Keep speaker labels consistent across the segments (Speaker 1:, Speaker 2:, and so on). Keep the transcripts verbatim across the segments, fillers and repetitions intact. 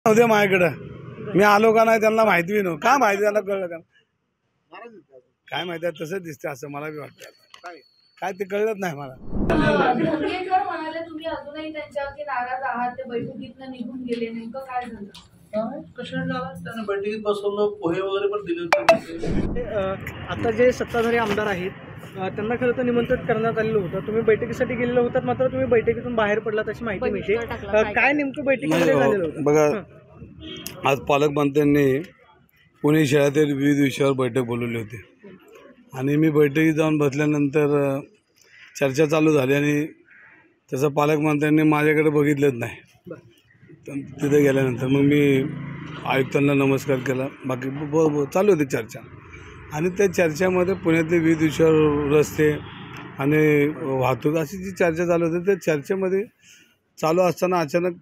Speaker 1: नव्हते माझ्याकडं, मी आलो का नाही त्यांना माहिती बी नव्हतं. काय माहिती त्यांना कळलं का काय माहिती आहे, तसंच दिसते असं मला बी वाटतं. काय ते कळलंच नाही मला.
Speaker 2: धनगेकर म्हणाले तुम्ही अजूनही त्यांच्यावरती नाराज आहात, ते बैठकीतनं निघून गेले, नेमकं काय झालं?
Speaker 3: कशाला त्यांना बैठकीत बसवलं, पोहे वगैरे पण दिले होते.
Speaker 4: आता जे सत्ताधारी आमदार आहेत त्यांना खरं तर निमंत्रित करण्यात आलेलं होतं, तुम्ही बैठकीसाठी गेलेले होतात, मात्र तुम्ही बैठकीतून बाहेर पडलात अशी माहिती मिळते. काय नेमकं बैठकीमध्ये झालेलं होतं?
Speaker 1: बघा, आज पालकमंत्र्यांनी पुणे शहरातील विविध विषयावर बैठक बोलवली होती आणि मी बैठकीत जाऊन बसल्यानंतर चर्चा चालू झाली आणि तसं पालकमंत्र्यांनी माझ्याकडे बघितलंच नाही. तिथे गेल्यानंतर मग मी आयुक्तांना नमस्कार केला, बाकी ब ब चालू होती चर्चा आणि त्या चर्चेमध्ये पुण्यातले विविध विषयावर, रस्ते आणि वाहतूक अशी जी चर्चा चालू होती, त्या चर्चेमध्ये चालू असताना अचानक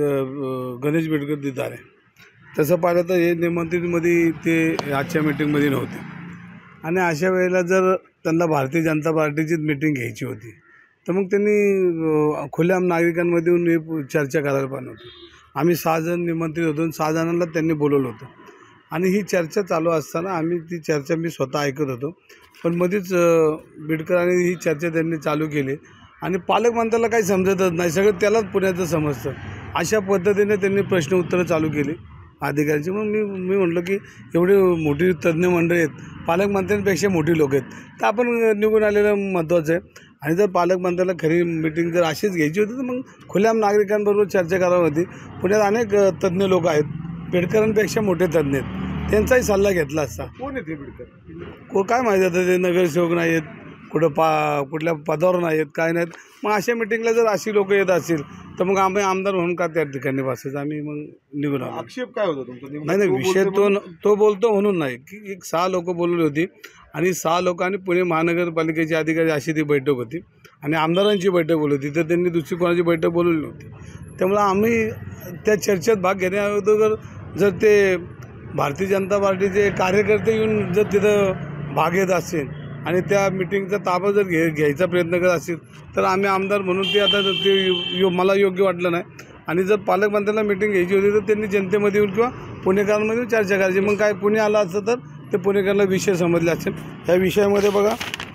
Speaker 1: ग गणेश बिडकर तिथं आले. तसं पाहिलं तर हे निमंत्रितमध्ये ते आजच्या मीटिंगमध्ये नव्हते आणि अशा वेळेला जर त्यांना भारतीय जनता पार्टीचीच मीटिंग घ्यायची होती तर मग त्यांनी खुल्या नागरिकांमध्ये येऊन चर्चा करायला पाहिजे होती. आम्ही सहा जण निमंत्रित होतो, सहा जणांना त्यांनी बोलवलं होतं आणि ही चर्चा चालू असताना आम्ही ती चर्चा मी स्वतः ऐकत होतो, पण मध्येच बिडकरांनी ही चर्चा त्यांनी चालू केली आणि पालकमंत्र्याला काही समजतच नाही, सगळं त्यालाच पुण्याचं समजतं. अशा पद्धतीने त्यांनी प्रश्न उत्तरं चालू केली अधिकाऱ्यांची. मग मी मी म्हटलं की एवढी मोठी तज्ज्ञ मंडळी आहेत, पालकमंत्र्यांपेक्षा मोठी लोक आहेत, तर आपण निघून आलेलं महत्त्वाचं आहे. आणि जर पालकमंत्र्याला खरी मीटिंग जर अशीच घ्यायची होती तर मग खुल्या नागरिकांबरोबर चर्चा करावी होती. पुण्यात अनेक तज्ज्ञ लोक आहेत, बिडकरांपेक्षा मोठे तज्ज्ञ आहेत, त्यांचाही सल्ला घेतला असता. कोण येते बिडकर? को काय माहिती आता, ते नगरसेवक नाही आहेत, कुठं पा कुठल्या पदावर नाही आहेत, काय नाहीत. मग अशा मिटिंगला जर अशी लोक येत असतील तर मग आम्ही आमदार म्हणून का त्या ठिकाणी बसायचं, आम्ही मग निघून आलो.
Speaker 5: आक्षेप काय होता तुमचा?
Speaker 1: नाही नाही विषय तो तो बोलतो म्हणून नाही की एक सहा लोक बोलवली होती आणि सहा लोकांनी पुणे महानगरपालिकेचे अधिकारी अशी ती बैठक होती आणि आमदारांची बैठक बोलली होती, तर त्यांनी दुसरी कोणाची बैठक बोलवली नव्हती. त्यामुळं आम्ही त्या चर्चेत भाग घेण्याअगोदर जर ते भारतीय जनता पार्टीचे कार्यकर्ते येऊन जर तिथं भाग घेत असतील आणि त्या मिटिंगचा ताबा जर घे घ्यायचा प्रयत्न करत असतील तर आम्ही आमदार म्हणून ते आता ते यो मला योग्य वाटलं नाही. आणि जर पालकमंत्र्यांना मिटिंग घ्यायची होती तर त्यांनी जनतेमध्ये येऊन किंवा पुणेकरांमध्ये चर्चा करायची. मग काय पुणे आला असतं तर ते पुणेकरांना विषय समजले असेल. ह्या विषयामध्ये बघा,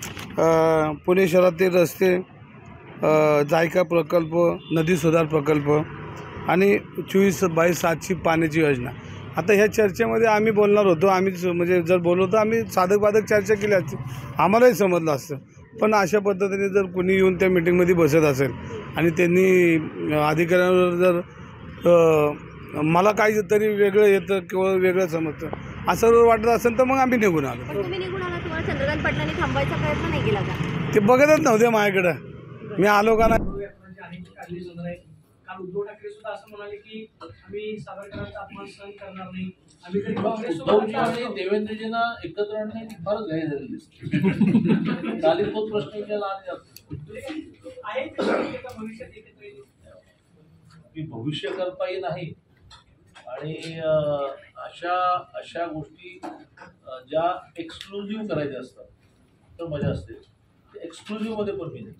Speaker 1: पुणे शहरातील रस्ते, जायका प्रकल्प, नदी सुधार प्रकल्प आणि चोवीस बाय सातची पाण्याची योजना. आता ह्या चर्चेमध्ये आम्ही बोलणार होतो, आम्ही म्हणजे जर बोललो तर आम्ही साधक बाधक चर्चा केली असती, आम्हालाही समजलं असतं. पण अशा पद्धतीने जर कोणी येऊन त्या मिटिंगमध्ये बसत असेल आणि त्यांनी अधिकाऱ्यांवर जर मला काही तरी वेगळं येतं किंवा वेगळं समजतं असं जर वाटत असेल तर मग आम्ही निघून आलो.
Speaker 6: तुम्ही निघून आला, तुम्हाला चंद्रकांत पाटलांनी थांबवायचा प्रयत्न नाही केला का?
Speaker 1: ते बघतच नव्हते माझ्याकडं, मी आलो का नाही.
Speaker 4: काल उद्धव ठाकरे सुद्धा असं म्हणाले की आम्ही सावरकरांचा अपमान सहन करणार नाही.
Speaker 3: उद्धवजी आणि देवेंद्रजींना एकत्र आणण्याची फारच घाई झालेली दिसते. काल तोच प्रश्न विचारला
Speaker 4: आहे भविष्यात एकत्र येईल
Speaker 3: की भविष्य कल्पाही नाही. आणि अशा अशा गोष्टी ज्या एक्सक्लुझिव्ह करायच्या असतात तर मजा असते. एक्सक्लुझिव्ह मध्ये पण मी नाही.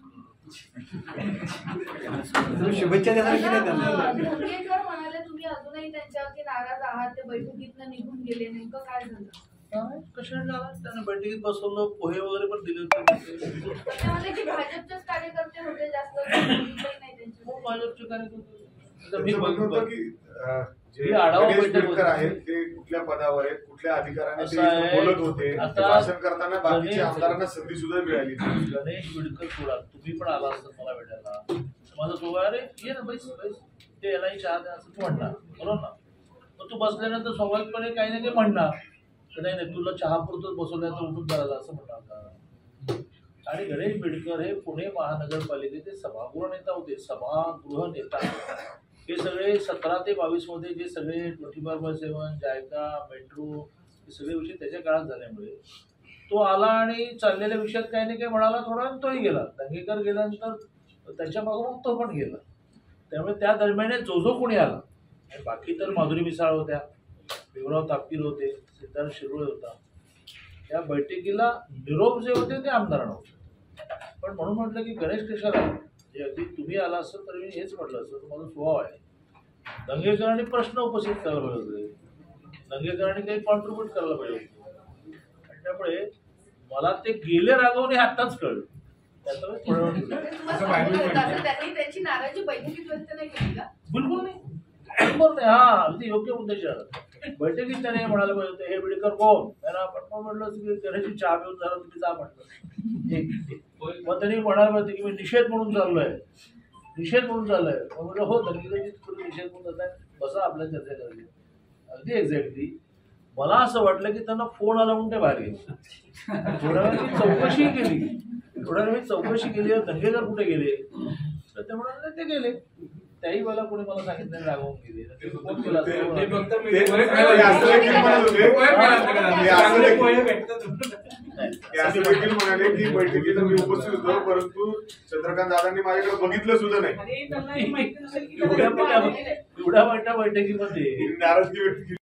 Speaker 5: शुभेच्छा देणार की नाही त्यांना?
Speaker 2: धनगेकर म्हणाले तुम्ही अजूनही त्यांच्यावरती नाराज आहात, ते बैठकीतनं निघून गेले, नेमकं काय झालं?
Speaker 3: कशाला त्यांना बैठकीत बसवलं, पोहे वगैरे पण दिले होते.
Speaker 2: त्याच्यामध्ये की भाजपचेच कार्यकर्ते होते जास्त, नाही त्यांचे
Speaker 3: भाजपचे कार्यकर्ते.
Speaker 5: मी म्हणतो की
Speaker 3: जे गणेश
Speaker 5: बिडकर आहेत ते कुठल्या पदावर आहेत, कुठल्या अधिकाऱ्याने ते बोलत होते, भाषण करताना बाकीच्या आमदारांना संधी सुद्धा मिळाली.
Speaker 3: गणेश बिडकर थोडा तुम्ही पण आला असतं मला भेटायला, माझा तो अरे ये ना बैस बैस, ते यालाही चहा द्या असं तू म्हणणार, बरोबर ना. मग तू बसल्यानंतर स्वाभाविकपणे काही ना काही म्हणणार तर नाही नाही तुला चहा पुरतच बसवल्यानंतर उठून करायला असं म्हणणार का. आणि गणेश बिडकर हे पुणे महानगरपालिकेचे सभागृह नेता होते, सभागृह नेता. हे सगळे सतरा ते बावीस मध्ये जे सगळे twenty four by seven, JICA, metro हे सगळे विषय त्याच्या काळात झाल्यामुळे तो आला आणि चाललेल्या विषयात काही ना काही म्हणाला थोडा आणि तोही गेला. दंगेकर गेल्यानंतर त्याच्या मागं मग तो पण गेला. त्यामुळे त्या दरम्यान जो जो कोणी आला आणि बाकी तर माधुरी मिसाळ होत्या, भीमराव तापकीर होते, सिद्धार्थ शिरोळे होता. त्या बैठकीला निरोप जे होते ते आमदारांना होते. पण म्हणून म्हटलं की गणेश कशाला, जे अगदी तुम्ही आला असेल तर मी हेच म्हटलं असतं, माझा स्वभाव आहे दंगेकरांनी प्रश्न उपस्थित करायला पाहिजे होते, दंगेकरांनी काही कॉन्ट्रीब्युट करायला पाहिजे होते. आणि त्यामुळे मला ते गेले रागवणे आत्ताच कळलं. त्याचा मी थोड्या वेळ बोललो.
Speaker 2: तुम्हाला सांगितलं होतं, असं त्यांनी त्यांची नाराजी बैठकीत व्यक्त नाही केली का?
Speaker 3: बिलकुल नाही, बरोबर नाही. हा अगदी योग्य उद्देश आहे. बैठकीत त्याने म्हणायला पाहिजे होते, हे बिडकर कोण, त्यांना आपण कोण म्हटलं की घराची चहा पिऊन झालं तुम्ही जा म्हटलं. मग त्यांनी म्हणायला पाहिजे की मी निषेध म्हणून चाललोय, निषेध म्हणून चाललोय. मग म्हटलं हो दंगेकरांची तुम्ही निषेध म्हणून जाताय, बसा आपल्या चर्चा करायची. अगदी एक्झॅक्टली मला असं वाटलं की त्यांना फोन आला म्हणून ते बाहेर गेले. थोड्या वेळ मी चौकशी केली, थोड्या वेळ मी चौकशी केली, दंगेकर कुठे गेले, तर ते म्हणाले ते गेले. त्याही वेळेला कोणी मला सांगितलं रागवून गेले.
Speaker 5: ते असं देखील म्हणत होते, ते असं देखील- ते असं देखील म्हणाले की बैठकीला मी उपस्थित होतो, परंतु चंद्रकांत दादांनी माझ्याकडे बघितलं सुद्धा नाही.
Speaker 3: एवढ्या मोठ्या एवढ्या मोठ्या बैठकीमध्ये
Speaker 5: नाराजगी व्यक्त केली.